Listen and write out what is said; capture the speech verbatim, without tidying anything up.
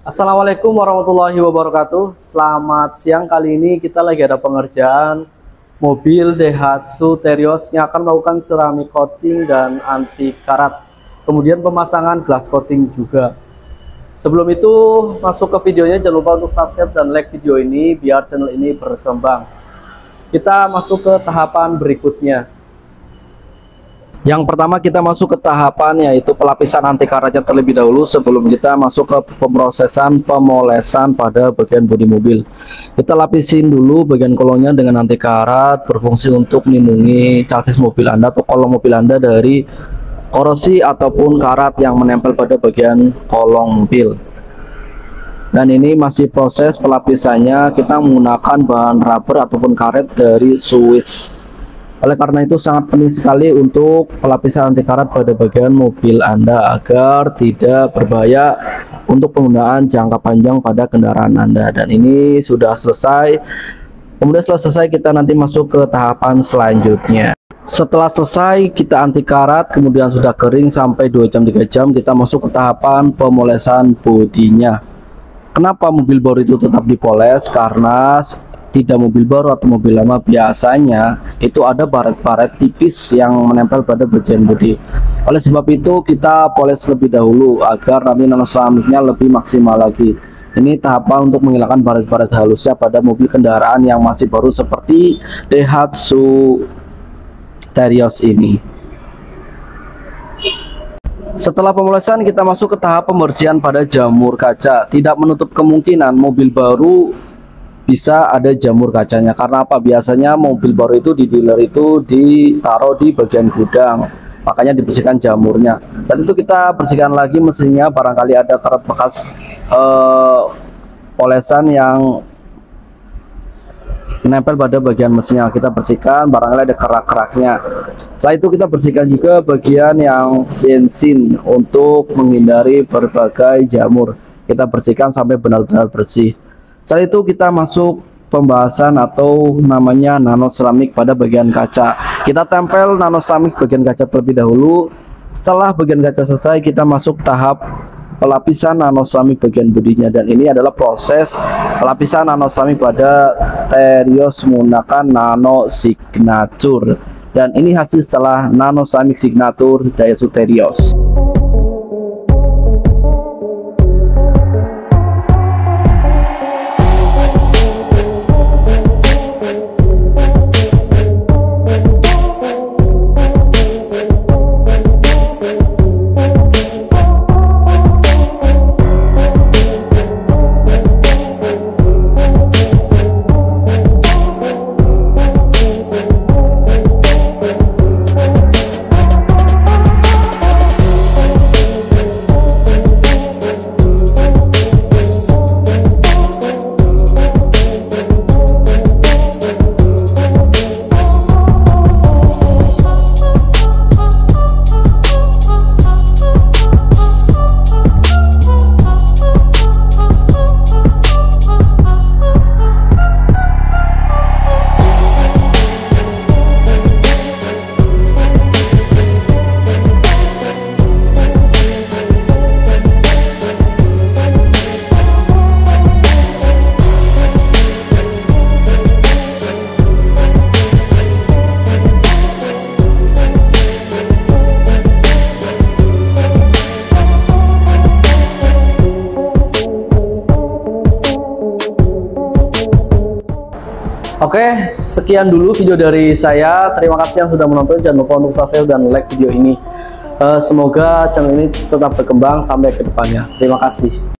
Assalamualaikum warahmatullahi wabarakatuh. Selamat siang. Kali ini kita lagi ada pengerjaan mobil Daihatsu Terios yang akan melakukan ceramic coating dan anti karat, kemudian pemasangan glass coating juga. Sebelum itu masuk ke videonya, jangan lupa untuk subscribe dan like video ini biar channel ini berkembang. Kita masuk ke tahapan berikutnya. Yang pertama kita masuk ke tahapan yaitu pelapisan anti karatnya terlebih dahulu sebelum kita masuk ke pemrosesan pemolesan pada bagian bodi mobil. Kita lapisin dulu bagian kolongnya dengan anti karat, berfungsi untuk melindungi chassis mobil Anda atau kolong mobil Anda dari korosi ataupun karat yang menempel pada bagian kolong mobil. Dan ini masih proses pelapisannya, kita menggunakan bahan rubber ataupun karet dari Swiss. Oleh karena itu sangat penting sekali untuk pelapisan anti karat pada bagian mobil Anda agar tidak berbahaya untuk penggunaan jangka panjang pada kendaraan Anda. Dan ini sudah selesai. Kemudian setelah selesai kita nanti masuk ke tahapan selanjutnya. Setelah selesai kita anti karat, kemudian sudah kering sampai dua jam tiga jam, kita masuk ke tahapan pemolesan bodinya. Kenapa mobil baru itu tetap dipoles? Karena tidak mobil baru atau mobil lama biasanya itu ada baret-baret tipis yang menempel pada bagian bodi. Oleh sebab itu kita poles lebih dahulu agar nanti nanoceramicnya lebih maksimal lagi. Ini tahapan untuk menghilangkan baret-baret halusnya pada mobil kendaraan yang masih baru seperti Daihatsu Terios ini. Setelah pemolesan kita masuk ke tahap pembersihan pada jamur kaca. Tidak menutup kemungkinan mobil baru bisa ada jamur kacanya. Karena apa? Biasanya mobil baru itu di dealer itu ditaruh di bagian gudang, makanya dibersihkan jamurnya. Saat itu kita bersihkan lagi mesinnya, barangkali ada karat bekas eh, polesan yang menempel pada bagian mesinnya, kita bersihkan, barangkali ada kerak-keraknya. Setelah itu kita bersihkan juga bagian yang bensin untuk menghindari berbagai jamur. Kita bersihkan sampai benar-benar bersih. Setelah itu kita masuk pembahasan atau namanya nano ceramic pada bagian kaca. Kita tempel nano ceramic bagian kaca terlebih dahulu. Setelah bagian kaca selesai kita masuk tahap pelapisan nano ceramic bagian bodinya. Dan ini adalah proses pelapisan nano ceramic pada Terios menggunakan nano signature. Dan ini hasil setelah nano ceramic signature Daihatsu Terios. Oke, sekian dulu video dari saya. Terima kasih yang sudah menonton. Jangan lupa untuk subscribe dan like video ini. Uh, semoga channel ini tetap berkembang sampai ke depannya. Terima kasih.